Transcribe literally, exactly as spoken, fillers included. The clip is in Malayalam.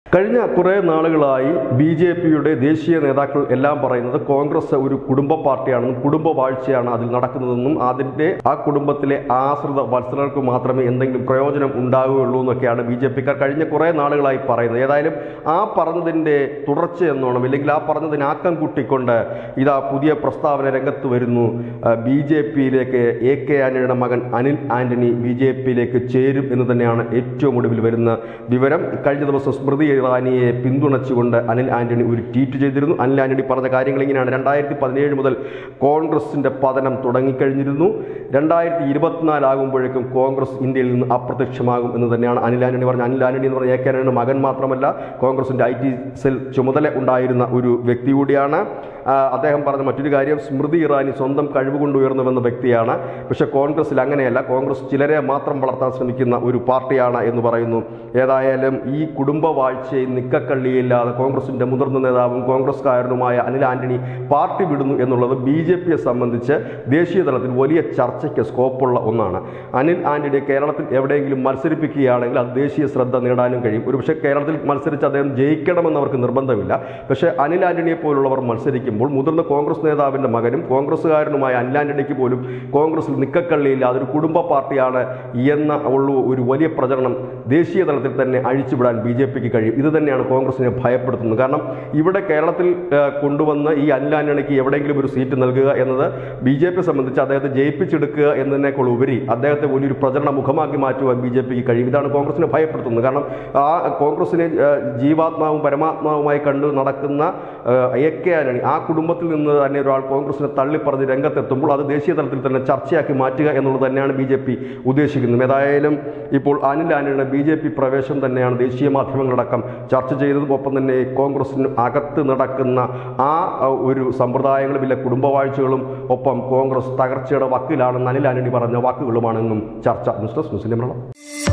കഴിഞ്ഞ കുറേ നാളുകളായി ബി ജെ പിയുടെ ദേശീയ നേതാക്കൾ എല്ലാം പറയുന്നത് കോൺഗ്രസ് ഒരു കുടുംബ പാർട്ടിയാണെന്നും കുടുംബ വാഴ്ചയാണ് അതിൽ നടക്കുന്നതെന്നും അതിൻ്റെ ആ കുടുംബത്തിലെ ആശ്രിത വത്സലർക്ക് മാത്രമേ എന്തെങ്കിലും പ്രയോജനം ഉണ്ടാവുകയുള്ളൂ എന്നൊക്കെയാണ് ബി ജെ പിക്കാർ കഴിഞ്ഞ കുറേ നാളുകളായി പറയുന്നത്. ഏതായാലും ആ പറഞ്ഞതിൻ്റെ തുടർച്ചയെന്നോണം ഇല്ലെങ്കിൽ ആ പറഞ്ഞതിന് ആക്കം കൂട്ടിക്കൊണ്ട് ഇതാ പുതിയ പ്രസ്താവന രംഗത്ത് വരുന്നു. ബി ജെ പിയിലേക്ക് എ കെ ആന്റണിയുടെ മകൻ അനിൽ ആന്റണി ബി ജെ പിയിലേക്ക് ചേരും എന്ന് തന്നെയാണ് ഏറ്റവും ഒടുവിൽ വരുന്ന വിവരം. കഴിഞ്ഞ ദിവസം സ്മൃതി ഇറാനിയെ പിന്തുണച്ചുകൊണ്ട് അനിൽ ആന്റണി ഒരു ട്വീറ്റ് ചെയ്തിരുന്നു. അനിൽ ആന്റണി പറഞ്ഞ കാര്യങ്ങൾ ഇങ്ങനെയാണ്: രണ്ടായിരത്തി പതിനേഴ് മുതൽ കോൺഗ്രസിന്റെ പതനം തുടങ്ങിക്കഴിഞ്ഞിരുന്നു. രണ്ടായിരത്തി ഇരുപത്തിനാലാകുമ്പോഴേക്കും കോൺഗ്രസ് ഇന്ത്യയിൽ നിന്ന് അപ്രത്യക്ഷമാകും എന്ന് തന്നെയാണ് അനിൽ ആന്റണി പറഞ്ഞത്. അനിൽ ആന്റണി എന്ന് പറഞ്ഞ എ കെ ആന്റണിയുടെ മകൻ മാത്രമല്ല, കോൺഗ്രസിന്റെ ഐ ടി സെൽ ചുമതല ഉണ്ടായിരുന്ന ഒരു വ്യക്തി കൂടിയാണ്. അദ്ദേഹം പറഞ്ഞ മറ്റൊരു കാര്യം, സ്മൃതി ഇറാനി സ്വന്തം കഴിവ് കൊണ്ട് ഉയർന്നുവെന്ന വ്യക്തിയാണ്. പക്ഷെ കോൺഗ്രസിൽ അങ്ങനെയല്ല, കോൺഗ്രസ് ചിലരെ മാത്രം വളർത്താൻ ശ്രമിക്കുന്ന ഒരു പാർട്ടിയാണ് എന്ന് പറയുന്നു. ഏതായാലും ഈ കുടുംബ വാഴ്ചയും നിക്കക്കള്ളിയില്ലാതെ കോൺഗ്രസിന്റെ മുതിർന്ന നേതാവും കോൺഗ്രസ്കാരനുമായ അനിൽ ആന്റണി പാർട്ടി വിടുന്നു എന്നുള്ളത് ബി ജെ പിയെ സംബന്ധിച്ച് ദേശീയ തലത്തിൽ വലിയ ചർച്ചയ്ക്ക് സ്കോപ്പുള്ള ഒന്നാണ്. അനിൽ ആന്റണിയെ കേരളത്തിൽ എവിടെയെങ്കിലും മത്സരിപ്പിക്കുകയാണെങ്കിൽ അത് ദേശീയ ശ്രദ്ധ നേടാനും കഴിയും. ഒരുപക്ഷെ കേരളത്തിൽ മത്സരിച്ച് അദ്ദേഹം ജയിക്കണമെന്ന് അവർക്ക് നിർബന്ധമില്ല. പക്ഷേ അനിൽ ആന്റണിയെ പോലുള്ളവർ മത്സരിക്കുമ്പോൾ മുതിർന്ന കോൺഗ്രസ് നേതാവിൻ്റെ മകനും കോൺഗ്രസ്സുകാരനുമായ അനിൽ ആന്റണിക്ക് പോലും കോൺഗ്രസിൽ നിക്കക്കള്ളിയില്ല, അതൊരു കുടുംബ പാർട്ടിയാണ് എന്ന ഉള്ള ഒരു വലിയ പ്രചരണം ദേശീയ തലത്തിൽ തന്നെ അഴിച്ചുവിടാൻ ബി ജെ പിക്ക് കഴിയും. ഇത് തന്നെയാണ് കോൺഗ്രസിനെ ഭയപ്പെടുത്തുന്നത്. കാരണം ഇവിടെ കേരളത്തിൽ കൊണ്ടുവന്ന് ഈ അനിൽ ആന്റണിക്ക് എവിടെയെങ്കിലും ഒരു സീറ്റ് നൽകുക എന്നത് ബി ജെ പിയെ സംബന്ധിച്ച് അദ്ദേഹത്തെ ജയിപ്പിച്ചെടുക്കുക എന്നതിനേക്കാൾ ഉപരി അദ്ദേഹത്തെ വലിയൊരു പ്രചരണ മുഖമാക്കി മാറ്റുവാൻ ബി ജെ പിക്ക് കഴിയും. ഇതാണ് കോൺഗ്രസിനെ ഭയപ്പെടുത്തുന്നത്. കാരണം ആ കോൺഗ്രസിനെ ജീവാത്മാവും പരമാത്മാവുമായി കണ്ടു നടക്കുന്ന എ കെ ആന്റണി, ആ കുടുംബത്തിൽ നിന്ന് തന്നെ ഒരാൾ കോൺഗ്രസിനെ തള്ളിപ്പറഞ്ഞ് രംഗത്തെത്തുമ്പോൾ അത് ദേശീയ തലത്തിൽ തന്നെ ചർച്ചയാക്കി മാറ്റുക എന്നുള്ളത് തന്നെയാണ് ബി ജെ പി ഉദ്ദേശിക്കുന്നത്. ഏതായാലും ഇപ്പോൾ അനിൽ ആന്റണിയുടെ ബി ജെ പി പ്രവേശം തന്നെയാണ് ദേശീയ മാധ്യമങ്ങളടക്കം ചർച്ച ചെയ്തതും. ഒപ്പം തന്നെ കോൺഗ്രസിന് അകത്ത് നടക്കുന്ന ആ ഒരു സമ്പ്രദായങ്ങളും ഇല്ല കുടുംബവാഴ്ചകളും ഒപ്പം കോൺഗ്രസ് തകർച്ചയുടെ വക്കിലാണെന്ന് അനിൽ ആന്റണി പറഞ്ഞ വാക്കുകളുമാണെന്നും ചർച്ച. ന്യൂസ് ഡെസ്ക് മുസ്ലിം മലയാളം.